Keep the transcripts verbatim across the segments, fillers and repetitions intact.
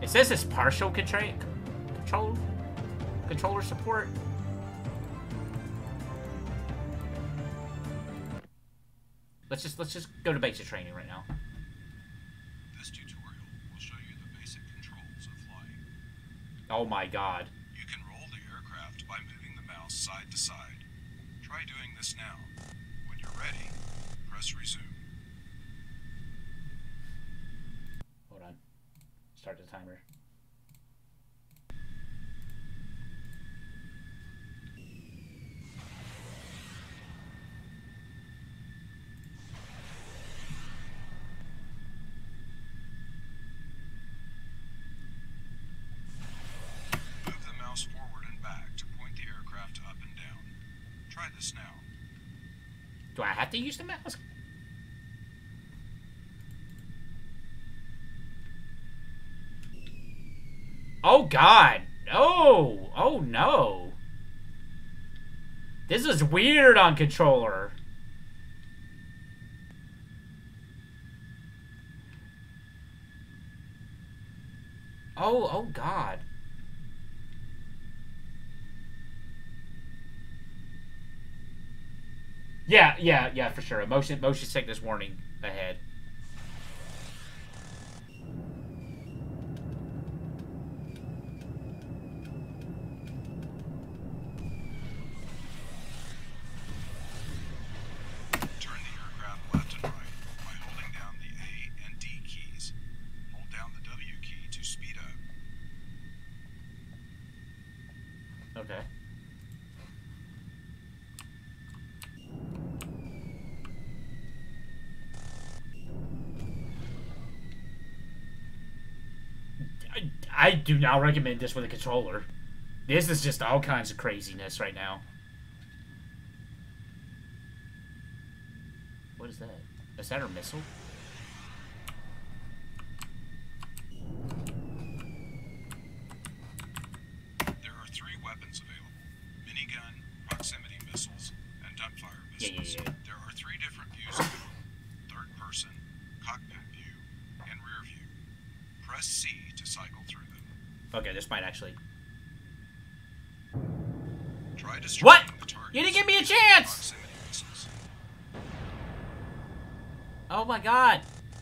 It says it's partial control, control, controller support. Let's just let's just go to basic training right now. This tutorial will show you the basic controls of flying. Oh my god. You can roll the aircraft by moving the mouse side to side. Try doing this now. When you're ready, press resume. Hold on. Start the timer. Move the mouse forward and back to point the aircraft up and down. Try this now. Do I have to use the mouse? Oh god! No! Oh no! This is weird on controller. Oh, oh god. Yeah, yeah, yeah, for sure. Motion, motion sickness warning ahead. Turn the aircraft left and right by holding down the A and D keys. Hold down the W key to speed up. Okay. I, I do not recommend this with a controller. This is just all kinds of craziness right now. What is that? Is that our missile? There are three weapons available. Minigun, proximity missiles, and dumbfire Yeah, yeah, missiles. yeah. There are three different views available. Third person, cockpit view, and rear view. Press C to cycle through them. Okay, this might actually... Try destroying What? the targets You didn't give me a using chance! proximity missiles. Oh my god!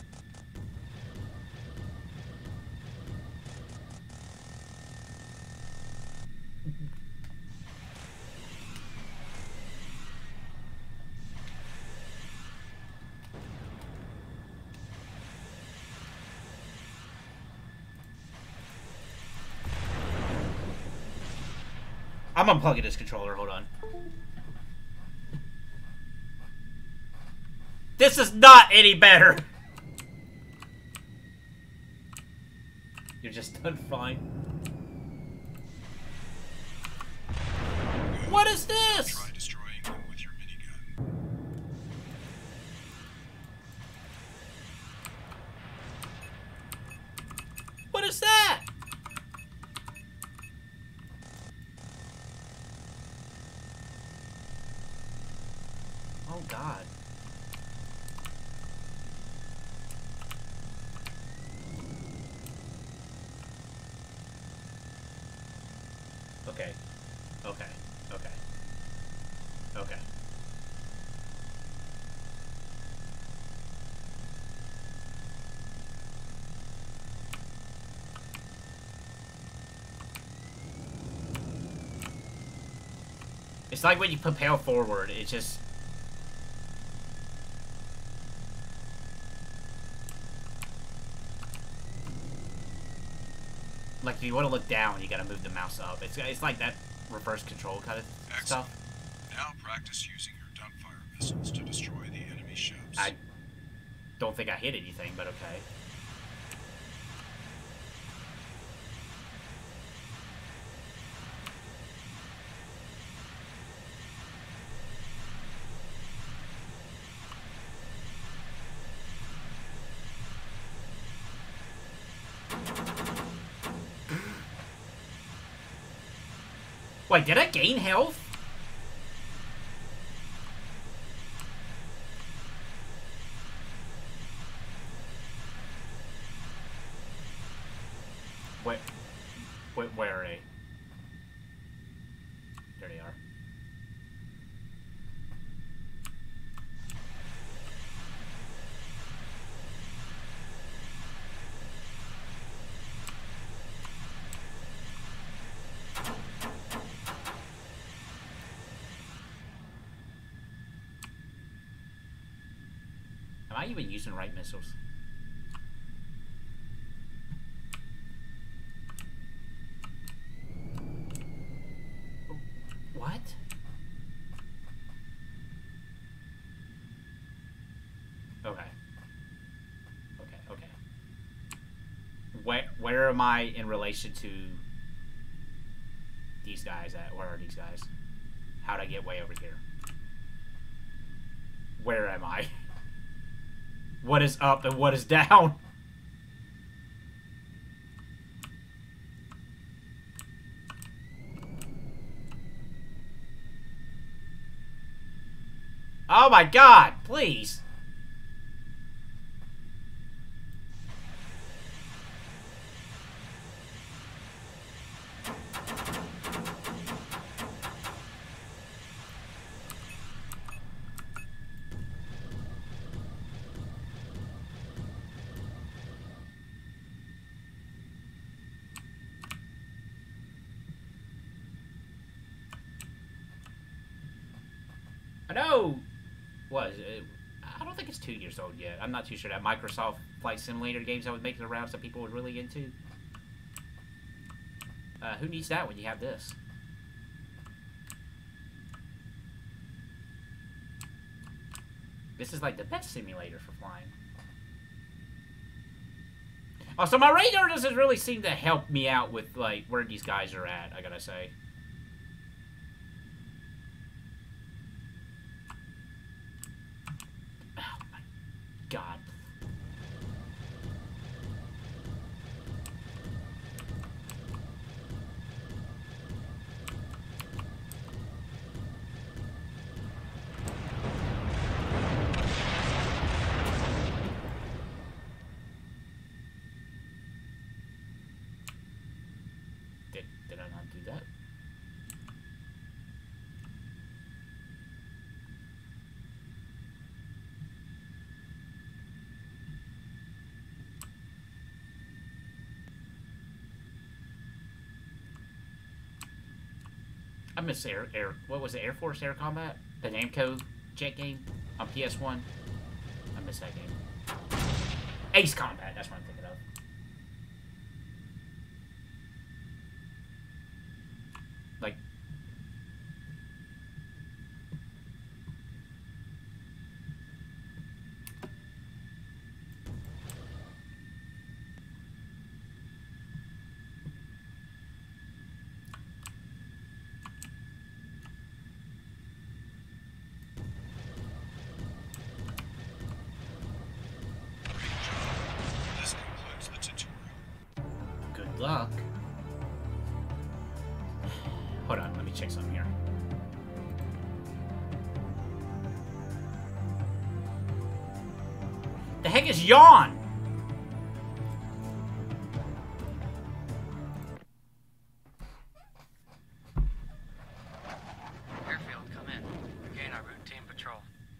I'm unplugging this controller, hold on. This is not any better! You're just done fine. What is this? Try destroying them with your minigun. What is that? Oh god. Okay. Okay. Okay. Okay. It's like when you propel forward, it just... Like, if you want to look down, you gotta move the mouse up. It's, it's like that reverse control kind of Excellent. stuff. Now practice using your dumbfire missiles to destroy the enemy ships. I don't think I hit anything, but okay. Wait, did I gain health? Wh where are they? There they are. Am I even using right missiles? What? Okay. Okay, okay. Where where am I in relation to these guys at? Where are these guys? How'd I get way over here? Where am I? What is up and what is down? Oh my god, please. I know. What is it? I don't think it's two years old yet. I'm not too sure that Microsoft Flight Simulator games that would make the rounds that people were really into. Uh, who needs that when you have this? This is like the best simulator for flying. Also, my radar doesn't really seem to help me out with like where these guys are at, I gotta say. God. Did, did I not do that? I miss Air, Air, what was it, Air Force Air Combat? The Namco jet game on P S one? I miss that game. Ace Combat, that's what I'm thinking of. Like... Good luck. Hold on, let me check something here. The heck is yawn? Airfield, come in. Regain our routine patrol.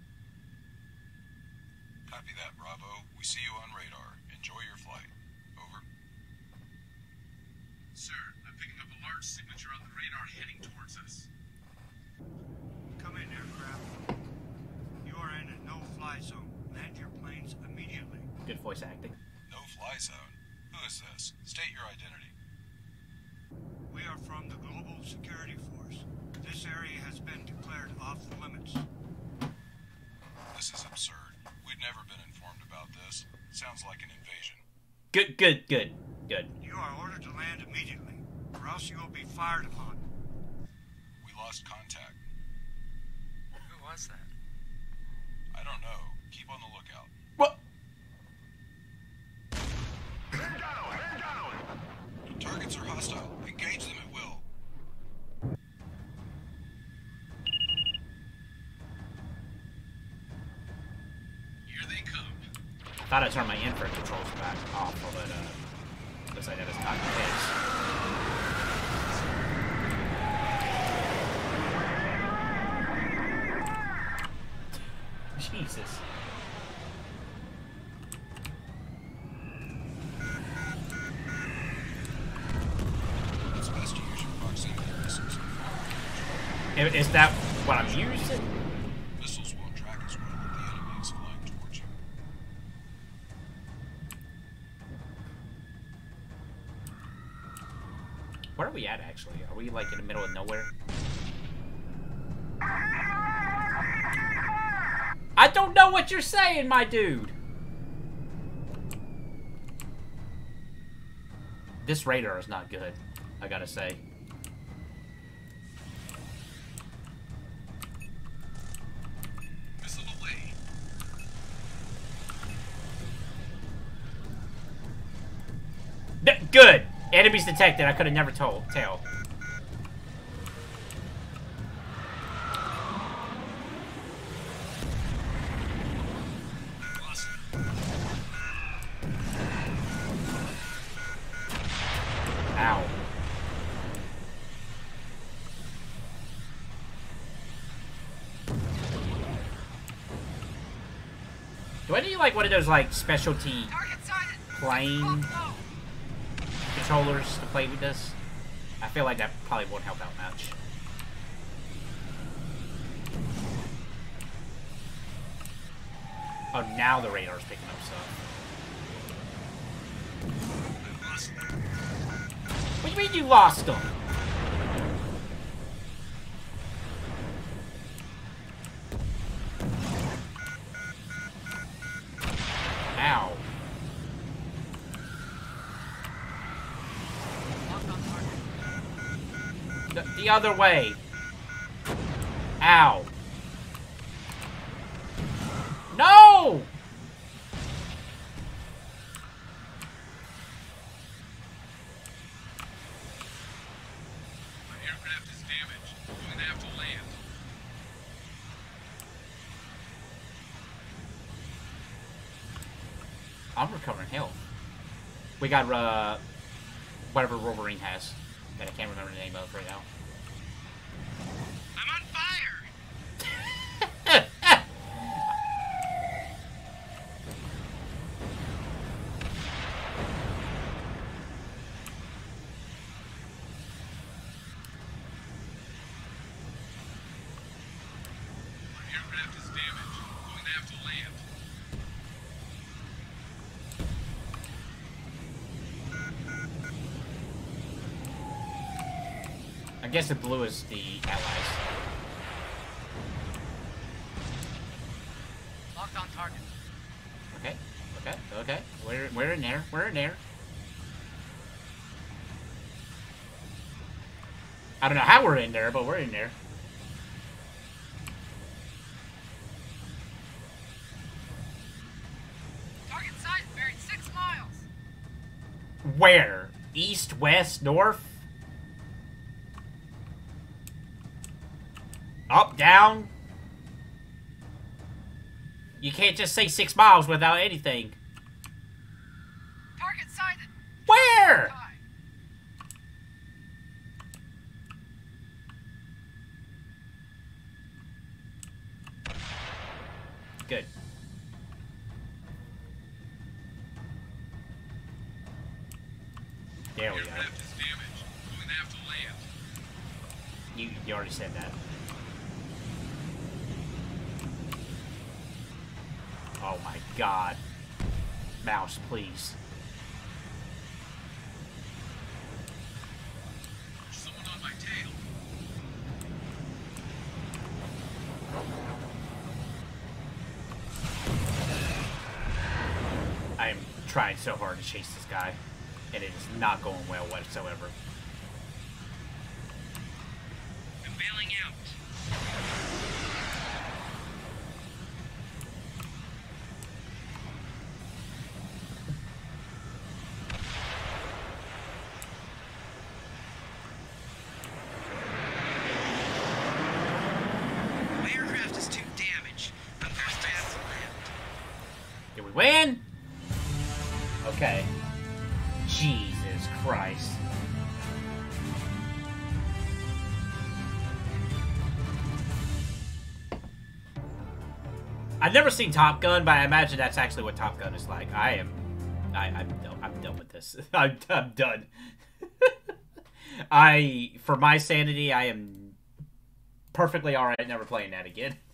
Copy that, Bravo. We see you on radar. Enjoy your flight. Over. Sir, I'm picking up a large signature on the radar heading towards us. Come in, aircraft. You are in a no-fly zone. Land your planes immediately. Good voice acting. No fly zone. Who is this? State your identity. We are from the Global Security Force. This area has been declared off the limits. This is absurd. We've never been informed about this. Sounds like an invasion. Good, good, good, good. You are ordered to land immediately, or else you will be fired upon. We lost contact. Who was that? I don't know. Keep on the lookout. What? Targets are hostile. Engage them at will. Here they come. I thought I turned my infrared controls back off, but uh, looks like that is not the case. Jesus. It's best to use your proximity missiles. I- Is that what I'm using? Missiles won't track as well if the enemy is flying towards you. Where are we at, actually? Are we, like, in the middle of nowhere? I don't know what you're saying, my dude! This radar is not good, I gotta say. Missile away. D- good! Enemies detected, I could have never told. Tell. Ow. Do I need, like, one of those, like, specialty plane controllers to play with this? I feel like that probably won't help out much. Oh, now the radar's picking up stuff. What do you mean you lost them? Ow. The, the other way. Ow. No! My aircraft is damaged. We're going to have to land. I'm recovering health. We got, uh, whatever Wolverine has that I can't remember the name of right now. I'm on fire! My aircraft is damaged. We're going to have to land. I guess the blue is the allies. Locked on target. Okay, okay, okay. We're, we're in there, we're in there. I don't know how we're in there, but we're in there. Target sight buried six miles. Where? East, west, north? Up, down? You can't just say six miles without anything. Target sighted. Where? High. Good. There we go. Aircraft is damaged. We're going to have to land. You, you already said that. Oh my god. Mouse, please. There's someone on my tail. I'm trying so hard to chase this guy, and it is not going well whatsoever. I'm bailing out. My aircraft is too damaged. I'm going to have to land. Did we win? Okay. Jesus Christ. I've never seen Top Gun, but I imagine that's actually what Top Gun is like. I am, I, I'm, done, I'm done with this. I'm, I'm done. I, for my sanity, I am perfectly all right never playing that again.